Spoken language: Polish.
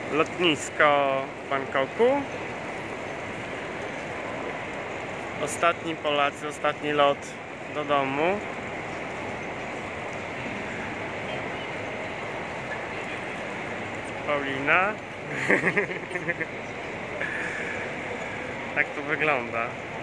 Lotnisko w Bangkoku. Ostatni Polacy, ostatni lot do domu. Paulina. Tak to wygląda.